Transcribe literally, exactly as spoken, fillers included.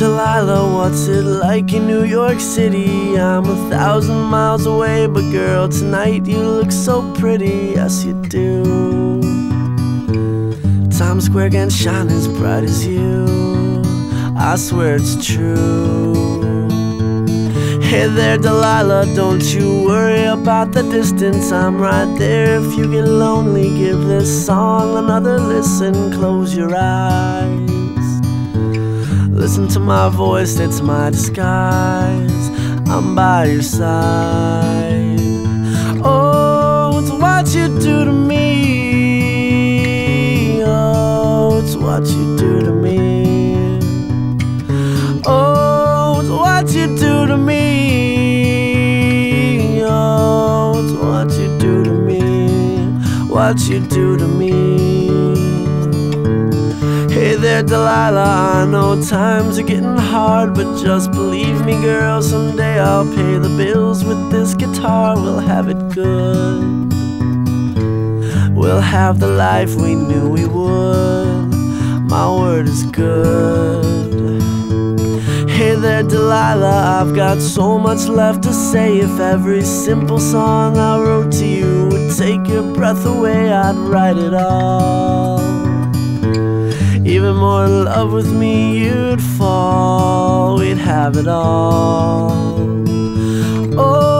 Delilah, what's it like in New York City? I'm a thousand miles away, but girl, tonight you look so pretty. Yes, you do. Times Square can shine as bright as you. I swear it's true. Hey there, Delilah, don't you worry about the distance. I'm right there if you get lonely. Give this song another listen. Close your eyes. Listen to my voice, it's my disguise. I'm by your side. Oh, it's what you do to me. Oh, it's what you do to me. Oh, it's what you do to me. Oh, it's what you do to me. What you do to me. Hey there, Delilah, I know times are getting hard, but just believe me, girl, someday I'll pay the bills with this guitar. We'll have it good. We'll have the life we knew we would. My word is good. Hey there, Delilah, I've got so much left to say. If every simple song I wrote to you would take your breath away, I'd write it all. Even more in love with me you'd fall. We'd have it all. Oh,